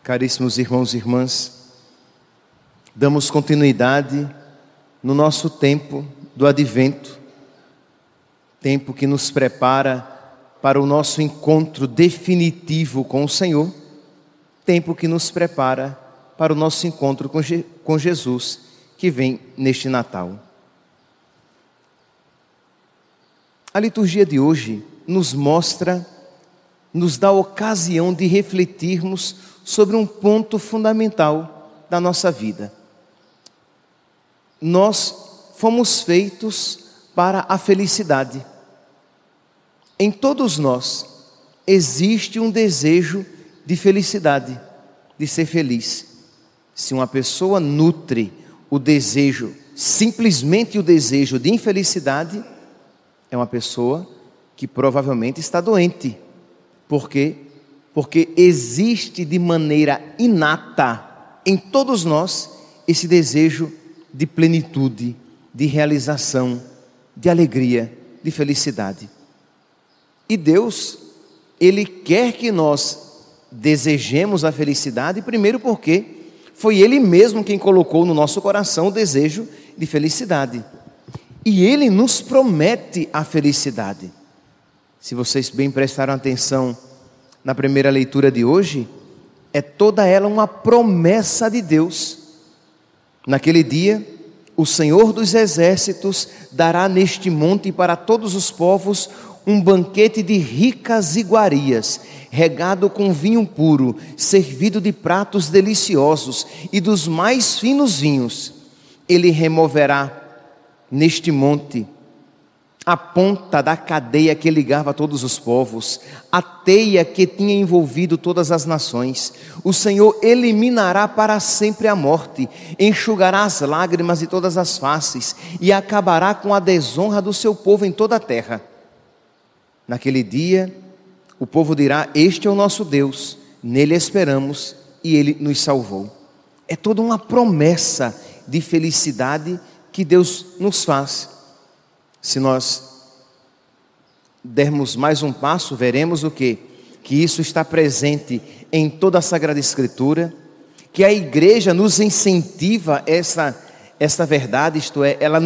Caríssimos irmãos e irmãs, damos continuidade no nosso tempo do Advento, tempo que nos prepara para o nosso encontro definitivo com o Senhor, tempo que nos prepara para o nosso encontro com Jesus, que vem neste Natal. A liturgia de hoje nos dá a ocasião de refletirmos sobre um ponto fundamental da nossa vida. Nós fomos feitos para a felicidade. Em todos nós existe um desejo de felicidade, de ser feliz. Se uma pessoa nutre o desejo, simplesmente o desejo de infelicidade, é uma pessoa que provavelmente está doente. Por quê? Porque existe de maneira inata em todos nós esse desejo de plenitude, de realização, de alegria, de felicidade. E Deus, Ele quer que nós desejemos a felicidade, primeiro porque foi Ele mesmo quem colocou no nosso coração o desejo de felicidade. E Ele nos promete a felicidade. Se vocês bem prestaram atenção na primeira leitura de hoje, é toda ela uma promessa de Deus. Naquele dia, o Senhor dos Exércitos dará neste monte para todos os povos um banquete de ricas iguarias, regado com vinho puro, servido de pratos deliciosos e dos mais finos vinhos. Ele removerá neste monte a ponta da cadeia que ligava todos os povos, a teia que tinha envolvido todas as nações. O Senhor eliminará para sempre a morte, enxugará as lágrimas de todas as faces e acabará com a desonra do seu povo em toda a terra. Naquele dia, o povo dirá: este é o nosso Deus, nele esperamos e ele nos salvou. É toda uma promessa de felicidade que Deus nos faz. Se nós dermos mais um passo, veremos o quê? Que isso está presente em toda a Sagrada Escritura, que a igreja nos incentiva essa verdade, isto é, ela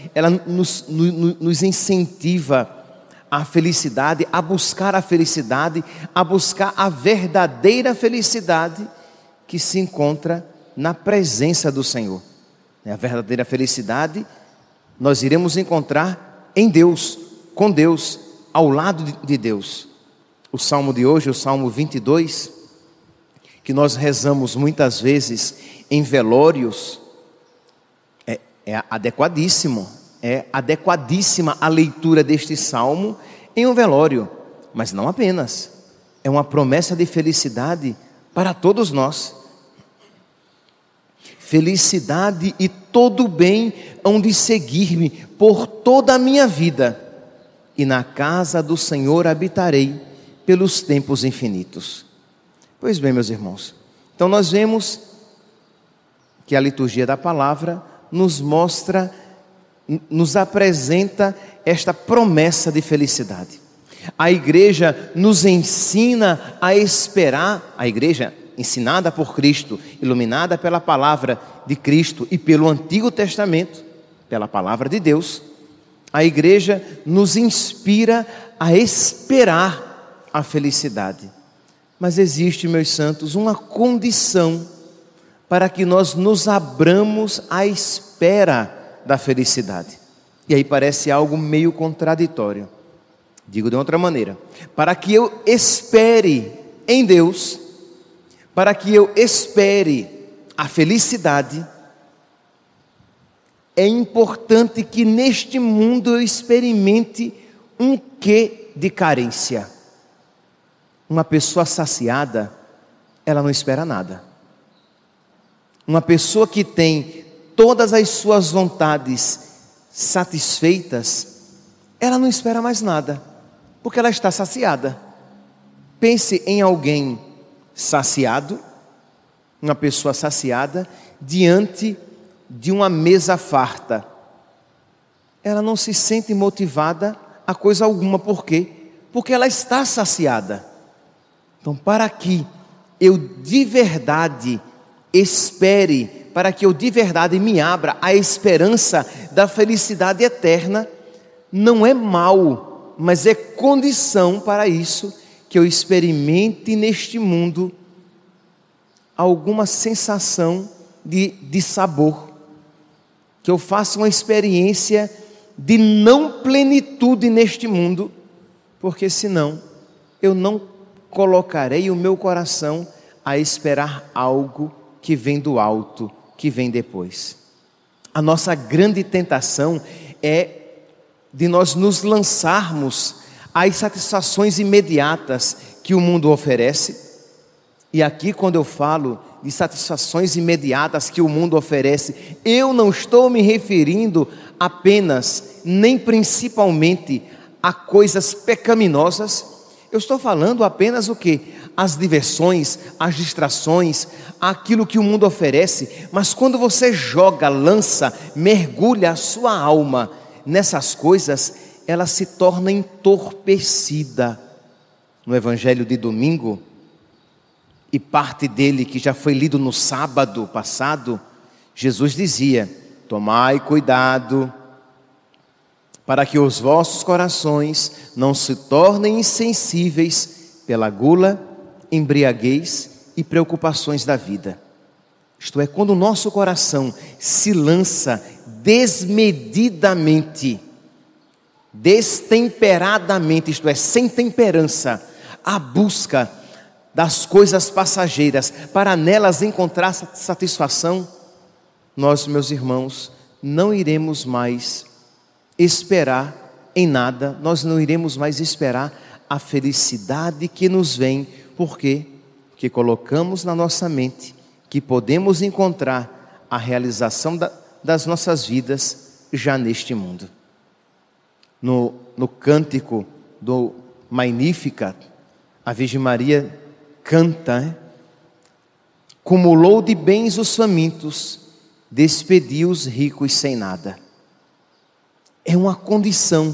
nos incentiva a felicidade, a buscar a felicidade, a buscar a verdadeira felicidade que se encontra na presença do Senhor. A verdadeira felicidade nós iremos encontrar em Deus, com Deus, ao lado de Deus. O salmo de hoje, o Salmo 22, que nós rezamos muitas vezes em velórios, é adequadíssima a leitura deste salmo em um velório, mas não apenas, é uma promessa de felicidade para todos nós. Felicidade e todo bem hão de seguir-me por toda a minha vida, e na casa do Senhor habitarei pelos tempos infinitos. Pois bem, meus irmãos, então nós vemos que a liturgia da palavra nos apresenta esta promessa de felicidade. A igreja nos ensina a esperar, a igreja ensinada por Cristo, iluminada pela palavra de Cristo e pelo Antigo Testamento, pela palavra de Deus, a igreja nos inspira a esperar a felicidade. Mas existe, meus santos, uma condição para que nós nos abramos à espera da felicidade. E aí parece algo meio contraditório. Digo de outra maneira: para que eu espere em Deus, para que eu espere a felicidade, é importante que neste mundo eu experimente um quê de carência. Uma pessoa saciada, ela não espera nada. Uma pessoa que tem todas as suas vontades satisfeitas, ela não espera mais nada, porque ela está saciada. Pense em alguém saciado, uma pessoa saciada, diante de uma mesa farta. Ela não se sente motivada a coisa alguma. Por quê? Porque ela está saciada. Então, para que eu de verdade espere, para que eu de verdade me abra à esperança da felicidade eterna, não é mal, mas é condição para isso, que eu experimente neste mundo alguma sensação de sabor, que eu faça uma experiência de não plenitude neste mundo, porque senão eu não colocarei o meu coração a esperar algo que vem do alto, que vem depois. A nossa grande tentação é de nós nos lançarmos às satisfações imediatas que o mundo oferece. E aqui, quando eu falo de satisfações imediatas que o mundo oferece, eu não estou me referindo apenas, nem principalmente, a coisas pecaminosas. Eu estou falando apenas o quê? As diversões, as distrações, aquilo que o mundo oferece. Mas quando você joga, lança, mergulha a sua alma nessas coisas, ela se torna entorpecida. No Evangelho de domingo, e parte dele que já foi lido no sábado passado, Jesus dizia: tomai cuidado, para que os vossos corações não se tornem insensíveis pela gula, embriaguez e preocupações da vida. Isto é, quando o nosso coração se lança desmedidamente, destemperadamente, isto é, sem temperança, à busca das coisas passageiras, para nelas encontrar satisfação, nós, meus irmãos, não iremos mais esperar em nada, nós não iremos mais esperar a felicidade que nos vem. Por quê? Porque colocamos na nossa mente que podemos encontrar a realização das nossas vidas já neste mundo. No cântico do Magnífica, a Virgem Maria canta: cumulou de bens os famintos, despediu os ricos sem nada. É uma condição.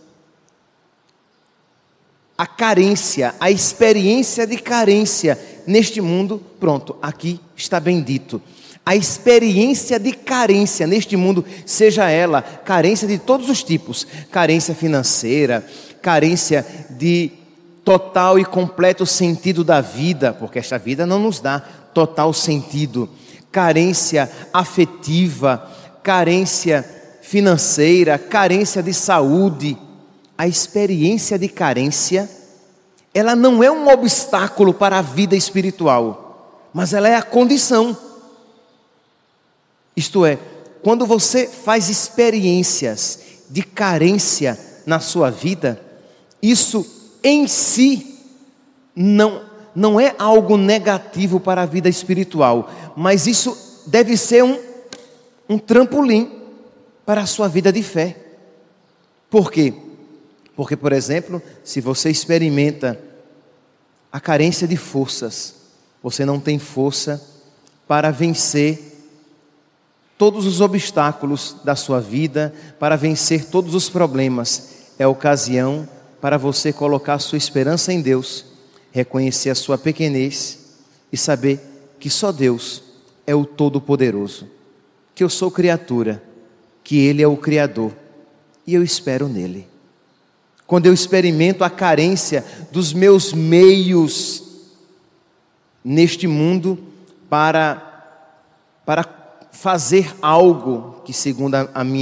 A carência, a experiência de carência neste mundo, pronto, aqui está bem dito. A experiência de carência neste mundo, seja ela carência de todos os tipos, carência financeira, carência de total e completo sentido da vida, porque esta vida não nos dá total sentido, carência afetiva, carência financeira, carência de saúde. A experiência de carência, ela não é um obstáculo para a vida espiritual, mas ela é a condição. Isto é, quando você faz experiências de carência na sua vida, isso em si não é algo negativo para a vida espiritual, mas isso deve ser um trampolim para a sua vida de fé. Por quê? Porque, por exemplo, se você experimenta a carência de forças, você não tem força para vencer todos os obstáculos da sua vida, para vencer todos os problemas, é ocasião para você colocar sua esperança em Deus, reconhecer a sua pequenez e saber que só Deus é o Todo-Poderoso, que eu sou criatura, que Ele é o Criador e eu espero nele. Quando eu experimento a carência dos meus meios neste mundo para fazer algo que segundo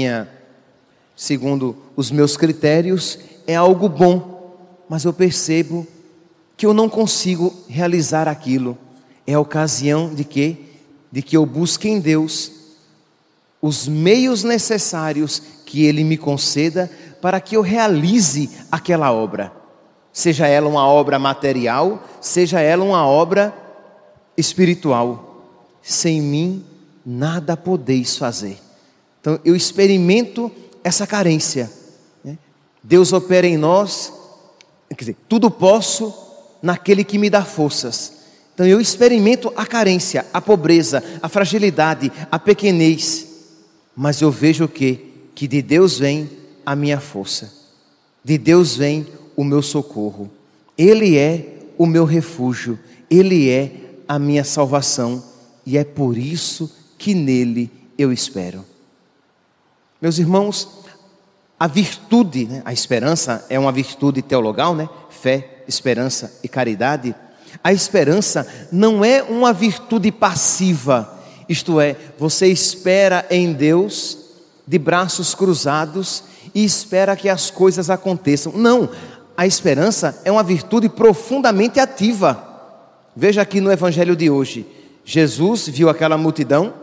os meus critérios é algo bom, mas eu percebo que eu não consigo realizar aquilo, é a ocasião de que eu busque em Deus os meios necessários que Ele me conceda para que eu realize aquela obra, seja ela uma obra material, seja ela uma obra espiritual. Sem mim nada podeis fazer. Então eu experimento essa carência, né? Deus opera em nós, quer dizer, tudo posso naquele que me dá forças. Então eu experimento a carência, a pobreza, a fragilidade, a pequenez, mas eu vejo que de Deus vem a minha força, de Deus vem o meu socorro, Ele é o meu refúgio, Ele é a minha salvação, e é por isso que nele eu espero. Meus irmãos, a virtude, né? A esperança é uma virtude teologal, né? Fé, esperança e caridade. A esperança não é uma virtude passiva, isto é, você espera em Deus de braços cruzados e espera que as coisas aconteçam. Não, a esperança é uma virtude profundamente ativa. Veja aqui no evangelho de hoje, Jesus viu aquela multidão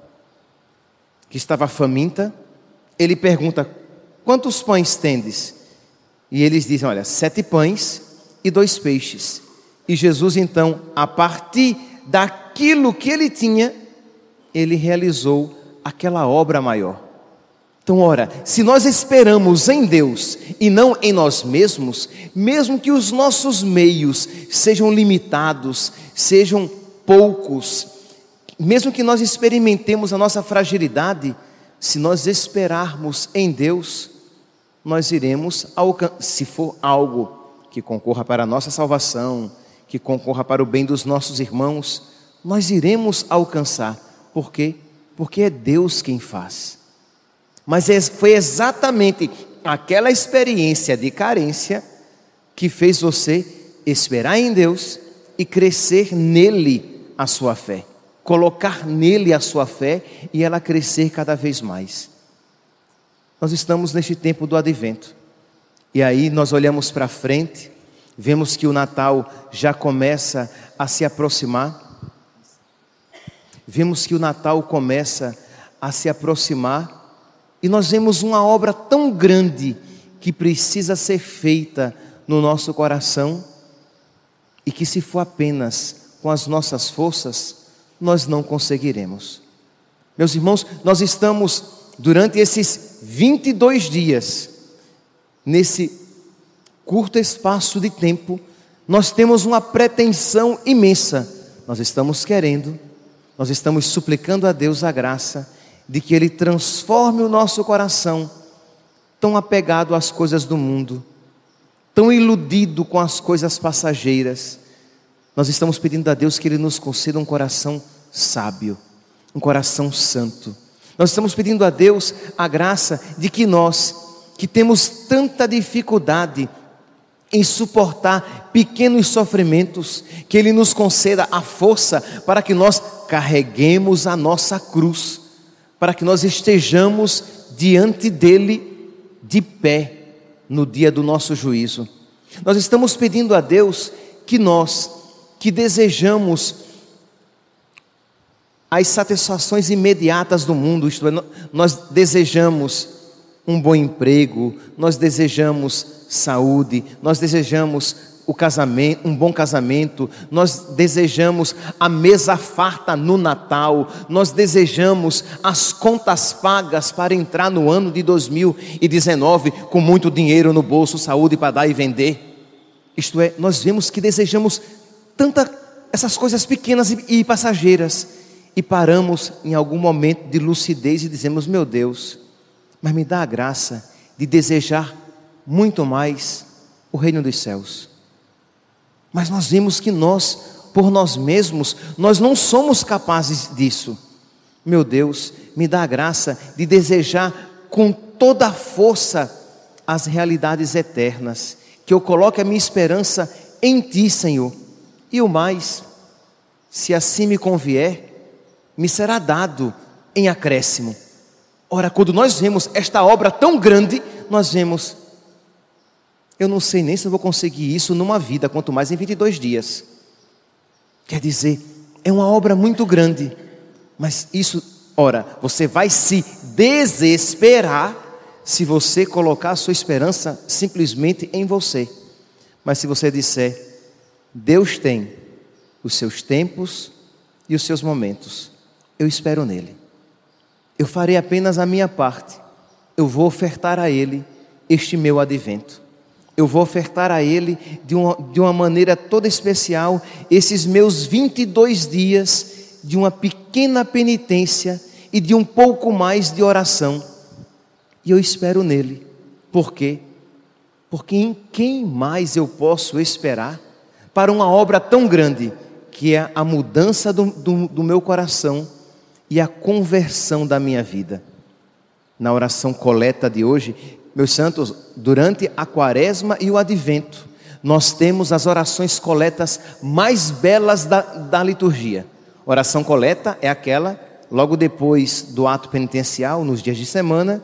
que estava faminta, ele pergunta: quantos pães tendes? E eles dizem: olha, 7 pães e 2 peixes. E Jesus então, a partir daquilo que ele tinha, ele realizou aquela obra maior. Então, ora, se nós esperamos em Deus e não em nós mesmos, mesmo que os nossos meios sejam limitados, sejam poucos, mesmo que nós experimentemos a nossa fragilidade, se nós esperarmos em Deus, nós iremos alcançar, se for algo que concorra para a nossa salvação, que concorra para o bem dos nossos irmãos, nós iremos alcançar. Por quê? Porque é Deus quem faz. Mas foi exatamente aquela experiência de carência que fez você esperar em Deus e crescer nele a sua fé. Colocar nele a sua fé e ela crescer cada vez mais. Nós estamos neste tempo do advento. E aí nós olhamos para frente, vemos que o Natal já começa a se aproximar. Vemos que o Natal começa a se aproximar. E nós vemos uma obra tão grande que precisa ser feita no nosso coração e que, se for apenas com as nossas forças, nós não conseguiremos. Meus irmãos, nós estamos durante esses 22 dias, nesse curto espaço de tempo, nós temos uma pretensão imensa. Nós estamos querendo, nós estamos suplicando a Deus a graça de que Ele transforme o nosso coração, tão apegado às coisas do mundo, tão iludido com as coisas passageiras. Nós estamos pedindo a Deus que Ele nos conceda um coração sábio, um coração santo. Nós estamos pedindo a Deus a graça de que nós, que temos tanta dificuldade em suportar pequenos sofrimentos, que Ele nos conceda a força para que nós carreguemos a nossa cruz, para que nós estejamos diante dEle de pé no dia do nosso juízo. Nós estamos pedindo a Deus que nós, que desejamos as satisfações imediatas do mundo, isto é, nós desejamos um bom emprego, nós desejamos saúde, nós desejamos o casamento, um bom casamento, nós desejamos a mesa farta no Natal, nós desejamos as contas pagas para entrar no ano de 2019 com muito dinheiro no bolso, saúde para dar e vender. Isto é, nós vemos que desejamos essas coisas pequenas e passageiras, e paramos em algum momento de lucidez e dizemos: meu Deus, mas me dá a graça de desejar muito mais o reino dos céus. Mas nós vemos que nós, por nós mesmos, nós não somos capazes disso. Meu Deus, me dá a graça de desejar com toda a força as realidades eternas, que eu coloque a minha esperança em Ti, Senhor. E o mais, se assim me convier, me será dado em acréscimo. Ora, quando nós vemos esta obra tão grande, nós vemos: eu não sei nem se eu vou conseguir isso numa vida, quanto mais em 22 dias. Quer dizer, é uma obra muito grande. Mas isso, ora, você vai se desesperar se você colocar a sua esperança simplesmente em você. Mas se você disser: Deus tem os seus tempos e os seus momentos, eu espero nele. Eu farei apenas a minha parte. Eu vou ofertar a Ele este meu advento. Eu vou ofertar a Ele de uma maneira toda especial esses meus 22 dias de uma pequena penitência e de um pouco mais de oração. E eu espero nele. Por quê? Porque em quem mais eu posso esperar para uma obra tão grande que é a mudança do meu coração e a conversão da minha vida. Na oração coleta de hoje, meus santos, durante a quaresma e o advento, nós temos as orações coletas mais belas da liturgia. Oração coleta é aquela, logo depois do ato penitencial, nos dias de semana.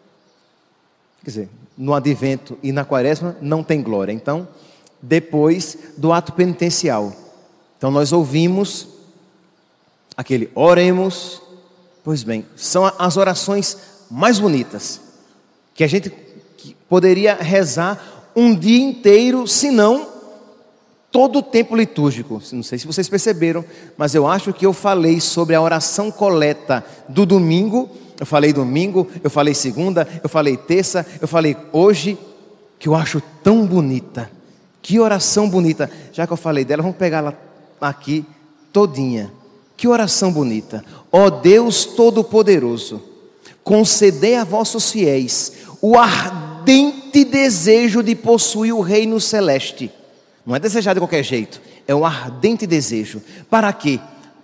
Quer dizer, no advento e na quaresma não tem glória. Então, depois do ato penitencial. Então nós ouvimos aquele oremos. Pois bem, são as orações mais bonitas que a gente poderia rezar um dia inteiro, se não todo o tempo litúrgico. Não sei se vocês perceberam, mas eu acho que eu falei sobre a oração coleta do domingo. Eu falei domingo, eu falei segunda, eu falei terça, eu falei hoje, que eu acho tão bonita. Que oração bonita. Já que eu falei dela, vamos pegá-la aqui todinha. Que oração bonita. Ó Deus Todo-Poderoso, concedei a vossos fiéis o ardente desejo de possuir o reino celeste. Não é desejar de qualquer jeito, é um ardente desejo. Para que,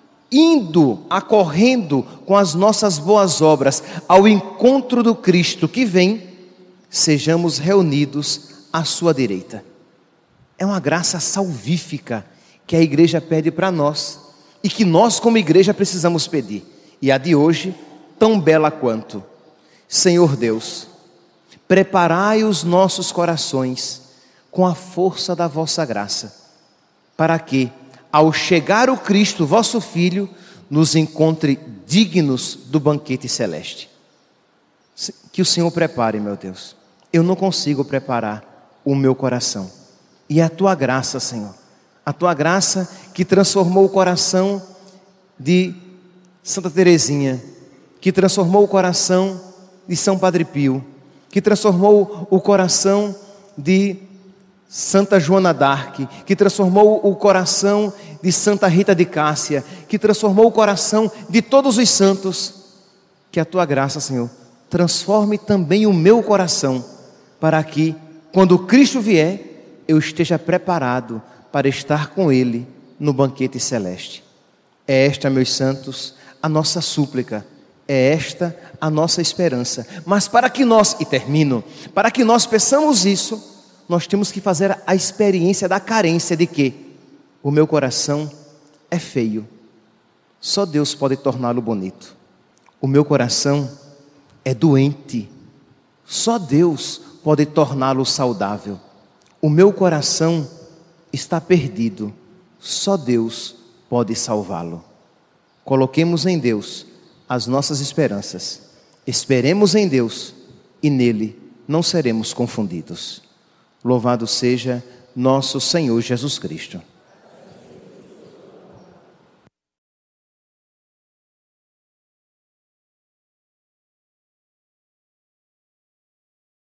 acorrendo com as nossas boas obras ao encontro do Cristo que vem, sejamos reunidos à sua direita. É uma graça salvífica que a igreja pede para nós e que nós como igreja precisamos pedir. E a de hoje, tão bela quanto: Senhor Deus, preparai os nossos corações com a força da vossa graça, para que, ao chegar o Cristo, vosso Filho, nos encontre dignos do banquete celeste. Que o Senhor prepare, meu Deus. Eu não consigo preparar o meu coração. E é a tua graça, Senhor. A tua graça que transformou o coração de Santa Teresinha, que transformou o coração de São Padre Pio, que transformou o coração de Santa Joana d'Arc, que transformou o coração de Santa Rita de Cássia, que transformou o coração de todos os santos. Que a tua graça, Senhor, transforme também o meu coração, para que, quando Cristo vier, eu esteja preparado para estar com Ele no banquete celeste. É esta, meus santos, a nossa súplica, é esta a nossa esperança. Mas para que nós, e termino, para que nós peçamos isso, nós temos que fazer a experiência da carência de que o meu coração é feio, só Deus pode torná-lo bonito. O meu coração é doente, só Deus pode torná-lo saudável. O meu coração está perdido, só Deus pode salvá-lo. Coloquemos em Deus as nossas esperanças, esperemos em Deus e nele não seremos confundidos. Louvado seja nosso Senhor Jesus Cristo.